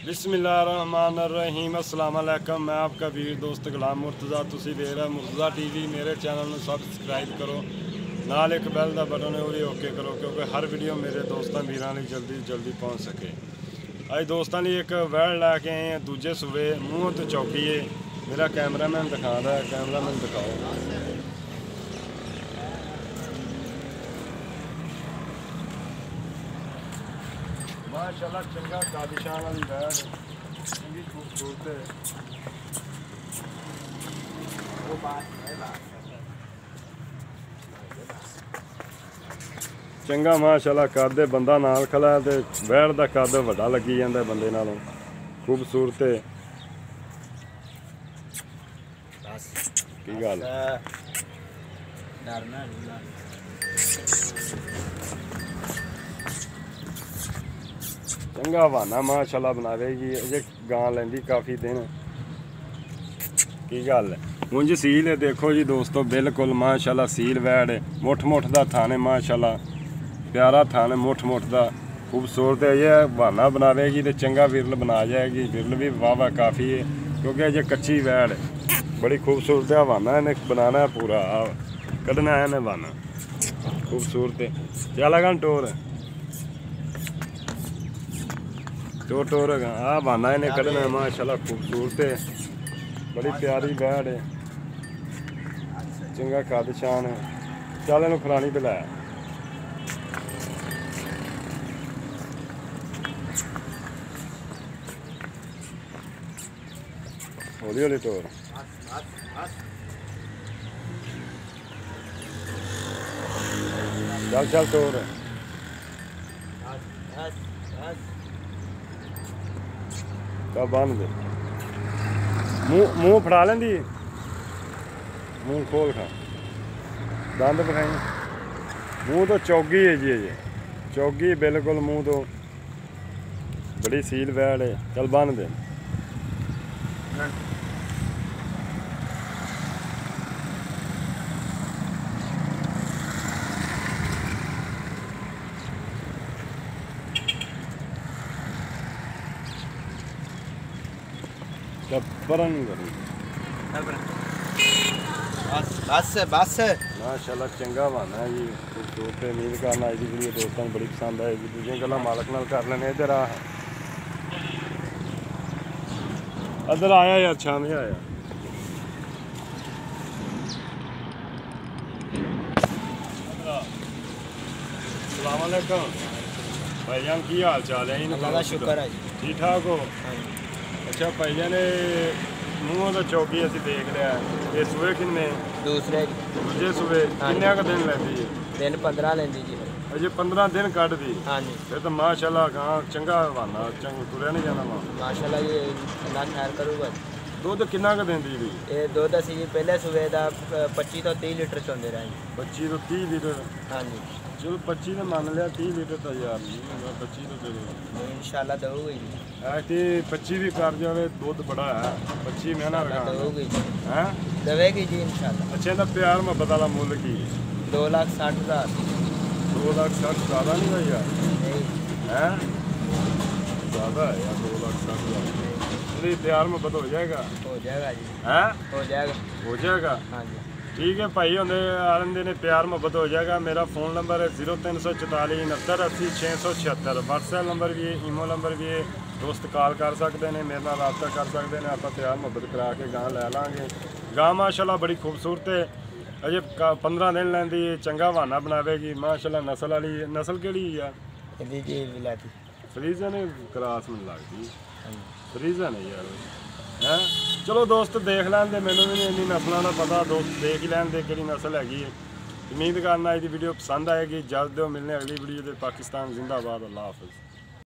बिस्मिल्लाहिर्रहमानिर्रहीम अस्सलाम वालेकुम। मैं आपका वीर दोस्त गुलाम मुर्तज़ा। तुसी देख रहे मुर्तज़ा टीवी। मेरे चैनल में सबसक्राइब करो, नाल एक बैल का बटन है वो ओके करो, क्योंकि हर वीडियो मेरे दोस्तों वीरों लिए जल्दी पहुँच सके। अज दोस्तों लिए एक वैल लैके आए हैं दूजे सूबे मूँह तो चौकी है। मेरा कैमरामैन दिखा रहा है, कैमरामैन दिखाओ। माशाल्लाह चंगा कादिशान वाली बैल चंगी खूबसूरत है। चंगा माशाल्लाह कद बंदा नाल खला है, बैल का कद वड्डा लगी जाता बंदे नालों। खूबसूरत है की गल चंगा हवाना माशाल्लाह बनावेगी। अजे गां लेंदी काफ़ी दिन की गल है। मुंज सील है देखो जी दोस्तों, बिल्कुल माशाल्लाह सील वैड़ मुठ दा थाने माशाल्लाह प्यारा थाने मुठ दा खूबसूरत है। ये हवाना बनावेगी तो चंगा विरल बना जाएगी। विरल भी वाह काफ़ी है, क्योंकि अजे कच्ची वैड़ है। बड़ी खूबसूरत है हवाना, इन्हें बनाना है पूरा, कढ़ना है इन्हें हवाना। खूबसूरत है चल गन टोर टोर आ बहाना इन्हें कढ़ना है माशाल्लाह। खूबसूरत है, बड़ी प्यारी बैड़ है, चंगा कद शान है। चल इन खरानी पे लाया हौली हौली टोर। चल चल टोर तो बन दे। मुँह फड़ा लेंदी, मुँह खोल खा, दंद बखाई। मुँह तो चौगी है जी, अजे चौगी बिल्कुल मुँह तो बड़ी सील वैड़ है। चल बन दे। बस माशाल्लाह चंगा बहाना है जी। खूबसूरत उम्मीद करना अज की वीडियो दोस्तों को बड़ी पसंद आएगी। दूसरी गल्लां मालक नाल कर लेने। इधर आ इधर आया यार, शामी आया। अस्सलाम वालेकुम भाईजान, की हाल चाल है? अल्लाह का शुक्र है जी, ठीक ठाक हो? अच्छा भाईजान ने मूँह तो चौकी असी देख लिया। ये सूबे किन्ने? दूसरे दूजे सूबे किन्ने का दिन लेंदी है? दिन 15 लेंदी जी। अजे 15 दिन कट दी। हाँ जी फिर तो माशाल्लाह गां चंगा हवाना, चंगा तुरया नहीं जाना मां माशाल्लाह जी, अल्लाह खैर करूगा। दुध किन्ना क देंदी भी? ये दुध असी जी पहले सूबे का 25 तो 30 लीटर चोंदे रहे। 25 तो 30 लीटर? हाँ जी चलो 25 तो मान लिया, 30 लीटर तो यार नहीं होगा। 25 तो चलो इंशाल्लाह दूँगी जी। ऐसे 25 भी कर जाए, दुध बड़ा है। 25 महीना रखा दूँगी जी, हैं देवेगी जी इंशाल्लाह। अच्छा इहदा प्यार मोहब्बत वाला मुल की? 2,60,000। 2,60,000 ज़्यादा नहीं भाई यार? नहीं हैं ज़्यादा है यार, 2,60,000। चलिए प्यार मोहब्बत हो जाएगा? हो जाएगा जी, हैं हो जाएगा। हो जाएगा। हाँ जी ठीक है भाई, होंगे आलंदे ने प्यार मोहब्बत हो जाएगा। मेरा फ़ोन नंबर है 0344 69 80 676। व्हाट्सएप नंबर भी है, ईमो नंबर भी है। दोस्त कॉल कर सकते हैं, मेरे नाल रब्ता कर सकते हैं। आप प्यार मोहब्बत करा के गां लै लाँगे। गां माशाल्लाह बड़ी खूबसूरत है। अजे 15 दिन लैंदी है, चंगा हवाना बनावेगी माशाल्लाह। नस्ल वाली नस्ल केड़ी है? जी विलायती फ्रीजन क्रॉस में लगती फ्रीजन है यार हैं। चलो दोस्त देख लैंदे, मैनू भी इन्नी नस्लों का पता। दोस्त देख ही लैंदे कि नस्ल हैगी है। उम्मीद करना अज की वीडियो पसंद आएगी। जल्द मिलने अगली वीडियो। पाकिस्तान जिंदाबाद। अल्लाह हाफिज़।